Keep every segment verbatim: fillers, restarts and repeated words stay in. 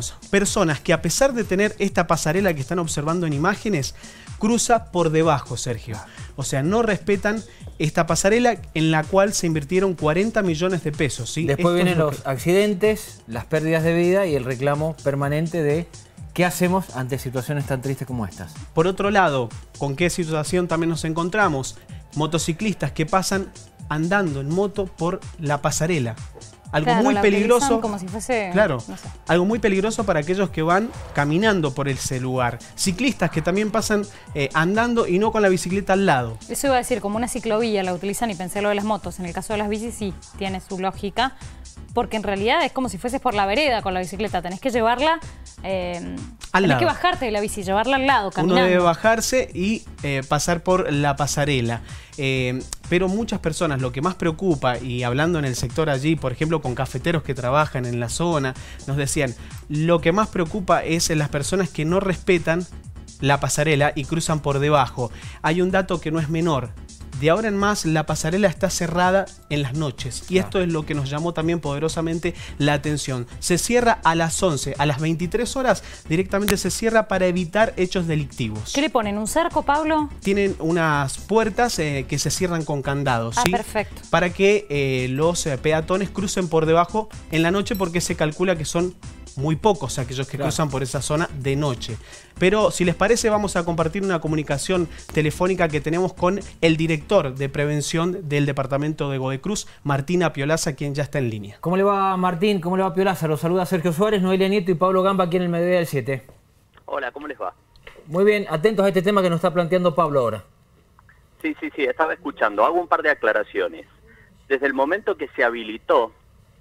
Personas que, a pesar de tener esta pasarela que están observando en imágenes, cruza por debajo, Sergio. O sea, no respetan esta pasarela en la cual se invirtieron cuarenta millones de pesos, ¿sí? Después Esto vienen es lo los que... accidentes, las pérdidas de vida y el reclamo permanente de qué hacemos ante situaciones tan tristes como estas. Por otro lado, ¿con qué situación también nos encontramos? Motociclistas que pasan andando en moto por la pasarela. Algo claro, muy la peligroso. Como si fuese, claro, no sé. Algo muy peligroso para aquellos que van caminando por ese lugar. Ciclistas que también pasan eh, andando y no con la bicicleta al lado. Eso iba a decir, como una ciclovía la utilizan, y pensé lo de las motos. En el caso de las bicis sí tiene su lógica, porque en realidad es como si fueses por la vereda con la bicicleta. Tenés que llevarla, eh, al tenés lado. que bajarte de la bici, llevarla al lado, caminando. Uno debe bajarse y eh, pasar por la pasarela. Eh, pero muchas personas, lo que más preocupa, y hablando en el sector allí, por ejemplo, con cafeteros que trabajan en la zona, nos decían, lo que más preocupa es en las personas que no respetan la pasarela y cruzan por debajo. Hay un dato que no es menor. De ahora en más, la pasarela está cerrada en las noches. Y esto es lo que nos llamó también poderosamente la atención. Se cierra a las once, a las veintitrés horas, directamente se cierra para evitar hechos delictivos. ¿Qué le ponen? ¿Un cerco, Pablo? Tienen unas puertas eh, que se cierran con candados. Ah, ¿sí? perfecto. Para que eh, los eh, peatones crucen por debajo en la noche, porque se calcula que son muy pocos aquellos que claro. cruzan por esa zona de noche. Pero si les parece, vamos a compartir una comunicación telefónica que tenemos con el director de prevención del departamento de Godecruz, Martín Apiolaza, quien ya está en línea. ¿Cómo le va, Martín? ¿Cómo le va, Apiolaza? Los saluda Sergio Suárez, Noelia Nieto y Pablo Gamba aquí en el Mediodía del siete. Hola, ¿cómo les va? Muy bien, atentos a este tema que nos está planteando Pablo ahora. Sí, sí, sí, estaba escuchando. Hago un par de aclaraciones. Desde el momento que se habilitó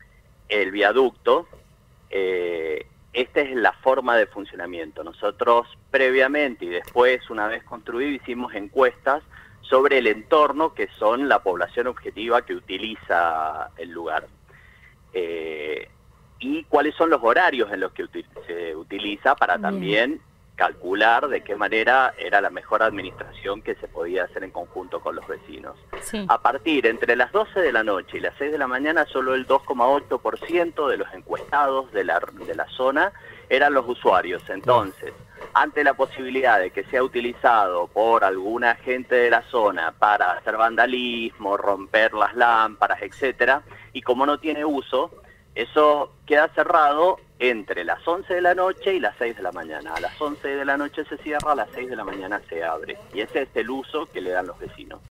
el viaducto, Eh, esta es la forma de funcionamiento. Nosotros previamente y después, una vez construido, hicimos encuestas sobre el entorno, que son la población objetiva que utiliza el lugar. Eh, y cuáles son los horarios en los que util se utiliza para Bien. también calcular de qué manera era la mejor administración que se podía hacer en conjunto con los vecinos. Sí. A partir entre las doce de la noche y las seis de la mañana, solo el dos coma ocho por ciento de los encuestados de la, de la zona eran los usuarios. Entonces, ante la posibilidad de que sea utilizado por alguna gente de la zona para hacer vandalismo, romper las lámparas, etcétera, y como no tiene uso, eso queda cerrado entre las once de la noche y las seis de la mañana. A las once de la noche se cierra, a las seis de la mañana se abre. Y ese es el uso que le dan los vecinos.